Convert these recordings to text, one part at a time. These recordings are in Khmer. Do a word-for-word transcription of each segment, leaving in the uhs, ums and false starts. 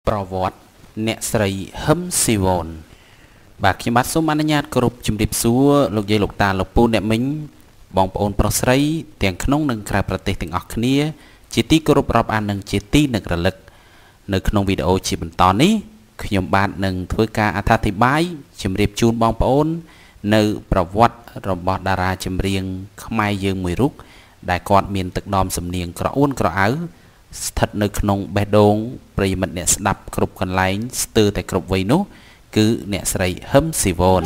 ប្រវត្តិអ្នកស្រីហឹមស៊ីវនបាទខ្ញុំបាទសូមអនុញ្ញាតគោរពជំរាបសួរលោកយាយលោកតាលោកពូអ្នកមីងបងប្អូនប្រុសស្រីទាំងក្នុងនិងក្រៅប្រទេសទាំងអស់គ្នាជាទីគោរពរាប់អាននិងជាទីនឹករលឹកនៅក្នុងវីដេអូជាបន្តនេះខ្ញុំបាទនឹងធ្វើការអត្ថាធិប្បាយជម្រាបជូនបងប្អូននៅប្រវត្តិរបស់តារាចម្រៀងខ្មែរយើងមួយរូបដែលគាត់មានទឹកដមសំនៀងក្រអួនក្រអៅស្ថិតនៅក្នុងបេះដូងប្រិយមិត្តអ្នកស្ដាប់គ្រប់កន្លែងស្ទើរតែគ្រប់វ័យនោះគឺអ្នកស្រីហឹមស៊ីវន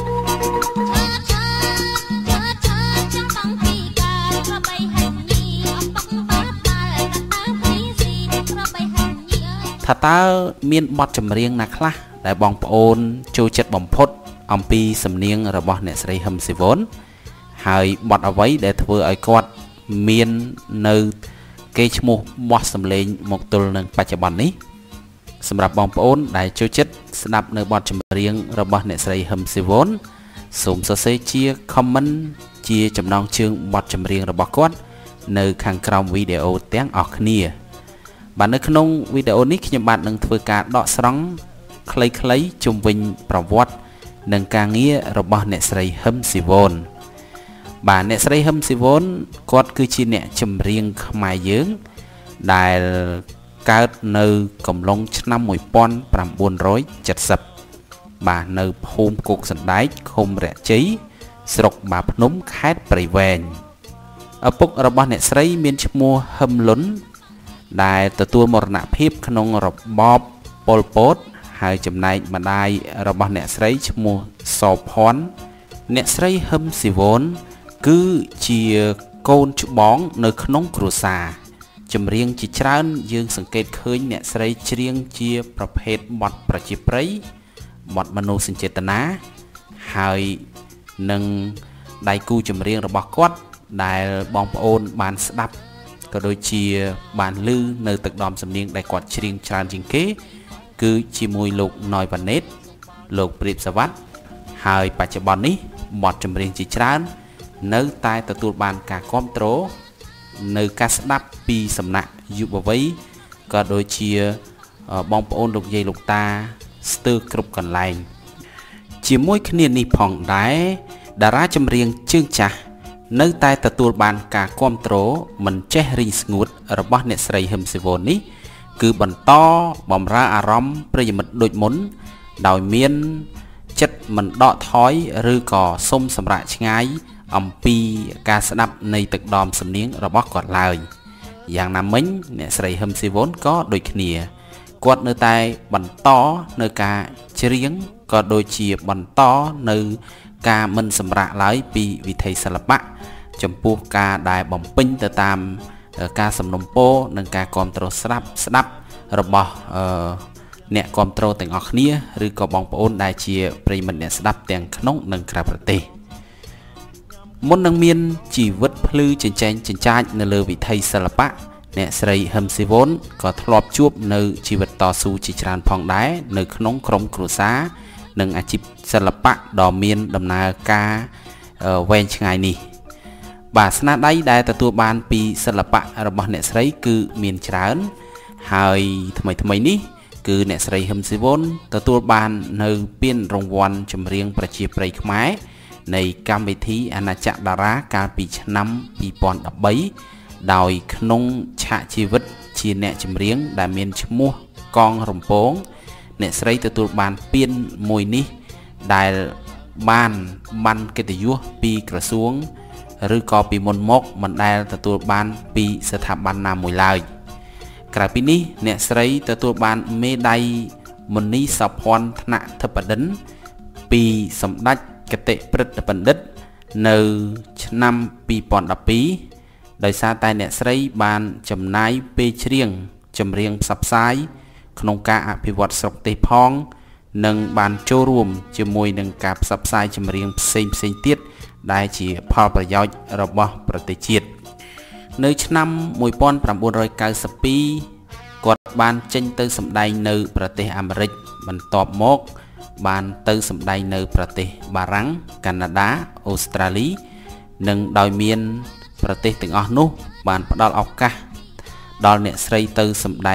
ថាតើមានបទចម្រៀងណាខ្លះដែលបងប្អូនចូលចិត្តបំផុតអំពីសំនៀងរបស់អ្នកស្រីហឹមស៊ីវនហើយបទអ្វីដែលធ្វើឲ្យគាត់មាននៅគេឈ្មោះបោះសម្លេងមកទល់នឹងបច្ចុប្បន្ននេះសម្រាប់បងប្អូនដែលចូលចិត្តស្ដាប់នៅបទចម្រៀងរបស់អ្នកស្រីហឹមស៊ីវនសូមសរសេរជា comment ជាចំណងជើងបទចម្រៀងរបស់គាត់នៅខាងក្រោមវីដេអូទាំងអស់គ្នាបាទនៅក្នុងវីដេអូនេះខ្ញុំបាទនឹងធ្វើការដកស្រង់ខ្លីៗជុំវិញប្រវត្តិនិងការងាររបស់អ្នកស្រីហឹមស៊ីវនបាទអ្នកស្រីហឹមស៊ីវនគាត់គឺជាអ្នកចម្រៀងខ្មែរយើងដែលកើតនៅកំឡុងឆ្នាំmột nghìn chín trăm七mươiបាទនៅភូមិគោកសណ្ដែកឃុំរៈជ័យស្រុកបាភ្នំខេត្តព្រៃវែងឪពុករបស់អ្នកស្រីមានឈ្មោះហឹមលុនដែលទទួលមរណភាពក្នុងរបបប៉ុលពតហើយចំណែកម្ដាយរបស់អ្នកស្រីឈ្មោះសផាន់អ្នកស្រីហឹមស៊ីវនគឺជាកូនច្បងនៅក្នុងគ្រួសារចម្រៀងជាច្រើនយើងសង្កេតឃើញអ្នកស្រីច្រៀងជាប្រភេទបទប្រជាប្រិយបទមនោសញ្ចេតនាហើយនឹងដៃគូចម្រៀងរបស់គាត់ដែលបងប្អូនបានស្ដាប់ក៏ដូចជាបានឮនៅទឹកដមសំនៀងដែលគាត់ច្រៀងច្រើនជាងគេគឺជាមួយលោកណយវ៉ាណេតលោកព្រាបសវັດហើយបច្ចុប្បន្ននេះបទចម្រៀងជាច្រើននៅតែទទួលបានការគាំទ្រនៅការស្ដាប់ពីសំណាក់យុវវ័យក៏ដូចជាបងប្អូនលោកយាយលោកតាស្ទើរគ្រប់កន្លែងជាមួយគ្នានេះផងដែរតារាចម្រៀងជើងចាស់នៅតែទទួលបានការគាំទ្រមិនចេះរីងស្ងួតរបស់អ្នកស្រីហឹមស៊ីវននេះគឺបន្តបម្រើអារម្មណ៍ប្រិយមិត្តដូចមុនដោយមានចិត្តមិនដកថយឬក៏សុំសម្រាកឆ្ងាយអំពីការស្ដាប់នៃទឹកដមសំនៀងរបស់គាត់ឡើយយ៉ាងណាមិញអ្នកស្រីហឹមស៊ីវនក៏ដូចគ្នាគាត់នៅតែបន្តនៅការច្រៀងក៏ដូចជាបន្តនៅការមិនសម្រាកឡើយពីវិថីសិល្បៈចំពោះការដែលបំពេញទៅតាមការសំណូមពរនិងការគាំទ្រស្ដាប់ស្ដាប់របស់អ្នកគាំទ្រទាំងអស់គ្នាឬក៏បងប្អូនដែលជាប្រិយមិត្តអ្នកស្ដាប់ទាំងក្នុងនិងក្រៅប្រទេសមុននឹងមានជីវិតភ្លឺចិញ្ចែងចិញ្ចាចនៅលើវិថីសិល្បៈអ្នកស្រីហឹមស៊ីវនក៏ធ្លាប់ជួបនៅជីវិតតស៊ូជាច្រើនផងដែរនៅក្នុងក្រុមគ្រួសារនិងអាជីពសិល្បៈដ៏មានដំណើរការវែងឆ្ងាយនេះបាទស្នាដៃដែលទទួលបានពីសិល្បៈរបស់អ្នកស្រីគឺមានច្រើនហើយថ្មីថ្មីនេះគឺអ្នកស្រីហឹមស៊ីវនទទួលបាននៅពានរង្វាន់ចម្រៀងប្រជាប្រិយខ្មែរនៃកម្មវិធីអាណាចក្រតារាកាលពីឆ្នាំពីរពាន់ដប់បីដោយក្នុងឆាកជីវិតជាអ្នកចម្រៀងដែលមានឈ្មោះកងរំពងអ្នកស្រីទទួលបានពានមួយនេះដែលបានបានកិត្តិយសពីក្រសួងឬក៏ពីមុនមកមិនដែលទទួលបានពីស្ថាប័នណាមួយឡើយក្រៅពីនេះអ្នកស្រីទទួលបានមេដាយមុនីសោភ័ណ្ឌថ្នាក់ធិបតីពីសម្ដេចគតិព្រឹទ្ធបណ្ឌិតនៅឆ្នាំពីរពាន់ដប់ពីរដោយសារតែអ្នកស្រីបានចំណាយពេលច្រៀងចម្រៀងផ្សព្វផ្សាយក្នុងការអភិវឌ្ឍស្រុកទេសផងនិងបានចូលរួមជាមួយនឹងការផ្សព្វផ្សាយចម្រៀងផ្សេងផ្សេងទៀតដែលជាផលប្រយោជន៍របស់ប្រទេសជាតិនៅឆ្នាំmột nghìn chín trăm chín mươiពីរគាត់បានចេញទៅសម្ដែងនៅប្រទេសអាមេរិកបន្ទាប់មកបានទៅសម្ដែងនៅប្រទេសបារាំងកាណាដាអូស្ត្រាលីនិងដោយមានប្រទេសទាំងអស់នោះបានផ្ដល់ឱកាសដល់អ្នកស្រីទៅសម្ដែង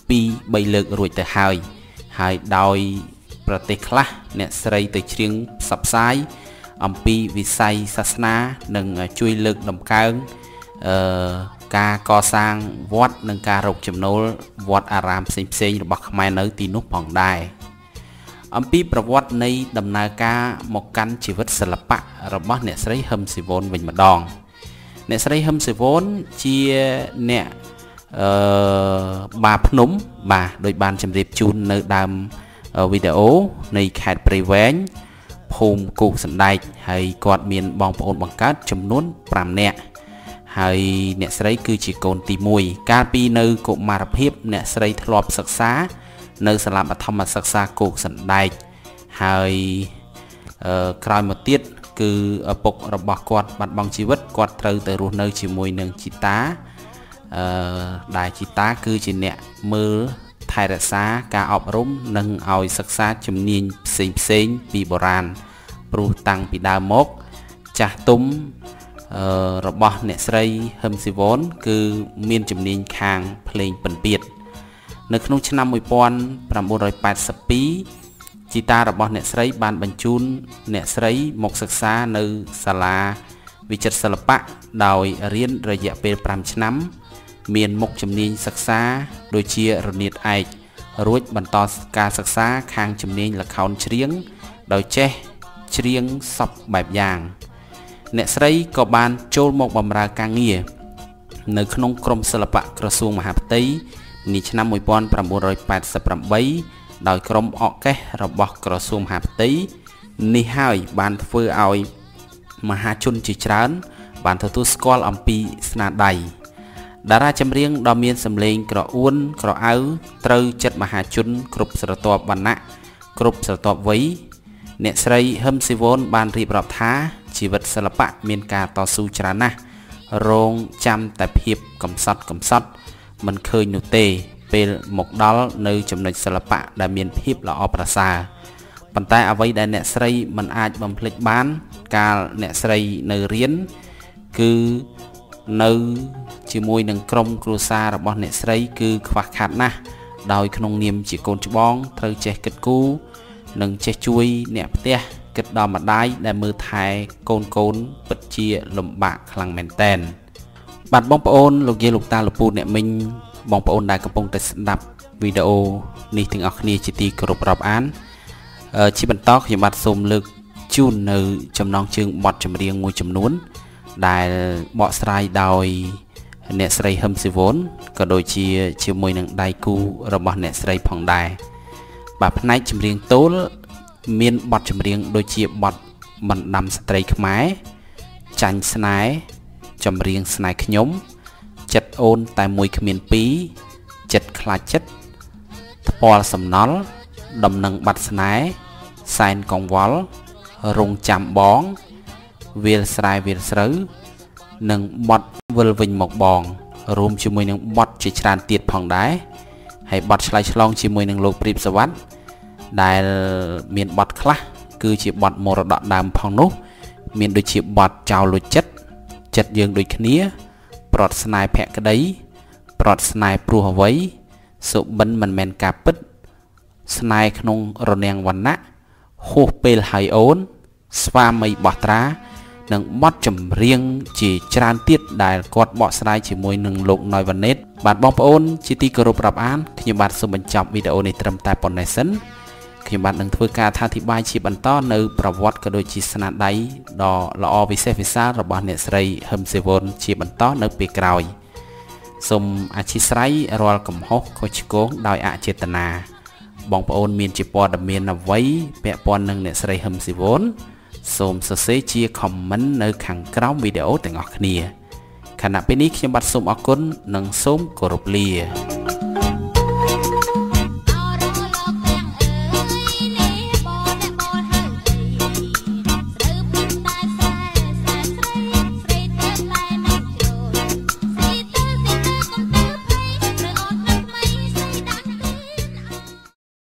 ពីបីលើករួចទៅហើយហើយដោយប្រទេសខ្លះអ្នកស្រីទៅច្រៀងផ្សព្វផ្សាយអំពីវិស័យសាសនានិងជួយលើកតម្កើងអឺការកសាងវត្តនិងការរកចំណូលវត្តអារាមផ្សេងៗរបស់ខ្មែរនៅទីនោះផងដែរអំពីប្រវត្តិនៃដំណើរការមកកាន់ជីវិតសិល្បៈរបស់អ្នកស្រីហឹមស៊ីវនវិញម្ដងអ្នកស្រីហឹមស៊ីវនជាអ្នកអឺបាភ្នំបាទដោយបានជម្រាបជូននៅដើមវីដេអូនៃខេត្តព្រៃវែងភូមិគូកសណ្ដែកហើយគាត់មានបងប្អូនបង្កើតចំនួនប្រាំនាក់ហើយអ្នកស្រីគឺជាកូនទីមួយកាលពីនៅកុមារភាពអ្នកស្រីធ្លាប់សិក្សានៅសាលាបឋមសិក្សាគោកសណ្ដែកហើយក្រោយមកទៀតគឺឪពុករបស់គាត់បាត់បង់ជីវិតគាត់ត្រូវទៅរស់នៅជាមួយនឹងជីតាអឺដែលជីតាគឺជាអ្នកមើលថែរក្សាការអប់រំនិងឲ្យសិក្សាជំនាញផ្សេងផ្សេងពីបុរាណព្រោះតាំងពីដើមមកចាស់ទុំអឺរបស់អ្នកស្រីហឹមស៊ីវនគឺមានជំនាញខាងភ្លេងពិណពាទ្យនៅក្នុងឆ្នាំmột nghìn chín trăm tám mươi haiជីតារបស់អ្នកស្រីបានបញ្ជូនអ្នកស្រីមកសិក្សានៅសាលាវិចិត្រសិល្បៈដោយរៀនរយៈពេលប្រាំឆ្នាំមានមុខជំនាញសិក្សាដូចជារនាតឯករួចបន្តការសិក្សាខាងជំនាញល្ខោនច្រៀងដោយចេះច្រៀងសពបែបយ៉ាងអ្នកស្រីក៏បានចូលមកបម្រើការងារនៅក្នុងក្រមសិល្បៈក្រសួងមហាផ្ទៃនាឆ្នាំmột nghìn chín trăm tám mươi támដោយក្រុមអកេសរបស់ក្រសួងមហាផ្ទៃនេះហើយបានធ្វើឲ្យមហាជនជាច្រើនបានទទួលស្គាល់អំពីស្នាដៃតារាចម្រៀងដ៏មានសម្លេងក្រអួនក្រអៅត្រូវចិត្តមហាជនគ្រប់ស្រទាប់វណ្ណៈគ្រប់ស្រទាប់វ័យអ្នកស្រីហឹមស៊ីវនបានរៀបរាប់ថាជីវិតសិល្បៈមានការតស៊ូច្រើនណាស់រងចាំតែភាពកំសត់កំសត់មិនឃើញនោះទេពេលមកដល់នៅចំណុចសិល្បៈដែលមានភាពល្អប្រសើរប៉ុន្តែអ្វីដែលអ្នកស្រីមិនអាចបំភ្លេចបានកាលអ្នកស្រីនៅរៀនគឺនៅជាមួយនឹងក្រុមគ្រួសាររបស់អ្នកស្រីគឺខ្វះខាតណាស់ដោយក្នុងនាមជាកូនច្បងត្រូវចេះគិតគូរនិងចេះជួយអ្នកផ្ទះគិតដល់ម្ដាយដែលមើលថែកូនកូនពិតជាលំបាកខ្លាំងមែនតែនបាទបងប្អូនលោកយាយលោកតាលោកពូអ្នកមីងបងប្អូនដែលកំពុងតែស្ដាប់វីដេអូនេះទាំងអស់គ្នាជាទីគោរពរាប់អានជាបន្តខ្ញុំបាទសូមលើកជូននៅចំណងជើងបទចម្រៀងមួយចំនួនដែលបកស្រាយដោយអ្នកស្រីហឹមស៊ីវនក៏ដូចជាជាមួយនឹងដៃគូរបស់អ្នកស្រីផងដែរបាទផ្នែកចម្រៀងទោលមានបទចម្រៀងដូចជាបទបណ្ដាំស្ត្រីខ្មែរចាញ់ស្នេហ៍ចម្រៀងស្នេហ៍ខ្ញុំចិត្តអូនតែមួយគ្មានពីរចិត្តខ្លាចចិត្តថ្ពាល់សំណល់ដំណឹងបាត់ស្នេហ៍សែនកង្វល់រងចាំបងវាលស្រែវាលស្រូវនិងបទវិលវិញមកបងរួមជាមួយនឹងបទជាច្រើនទៀតផងដែរហើយបទឆ្លើយឆ្លងជាមួយនឹងលោកព្រីបសវត្តដែលមានបទខ្លះគឺជាបទមរតកដើមផងនោះមានដូចជាបទចោលលួចចិត្តចិត្តយើងដូចគ្នាប្រត់ស្នេហ៍ភក្តីប្រត់ស្នេហ៍ព្រោះអ្វីសុបិនមិនមែនការពិតស្នេហ៍ក្នុងរនាំងវណ្ណៈហួសពេលហើយអូនស្វាមីបោះត្រានិងបទចម្រៀងជាច្រើនទៀតដែលគាត់បកស្រាយជាមួយនឹងលោកណយវ៉ាណេតបាទបងប្អូនជាទីគោរពរាប់អានខ្ញុំបាទសូមបញ្ចប់វីដេអូនេះត្រឹមតែប៉ុណ្ណេះសិនខ្ញុំបាទនឹងធ្វើការអធិប្បាយជាបន្តនៅប្រវត្តិក៏ដូចជាស្នាដៃដ៏ល្អវិសេសវិសាលរបស់អ្នកស្រីហឹមស៊ីវនជាបន្តនៅពេលក្រោយសូមអធិស្ឋានរាល់កំហុសខុសឆ្គងដោយអចេតនាបងប្អូនមានជាព័ត៌មានអ្វីពាក់ព័ន្ធនឹងអ្នកស្រីហឹមស៊ីវនសូមសរសេរជា comment នៅខាងក្រោមវីដេអូទាំងអស់គ្នាខណៈពេលនេះខ្ញុំបាទសូមអរគុណនិងសូមគោរពលា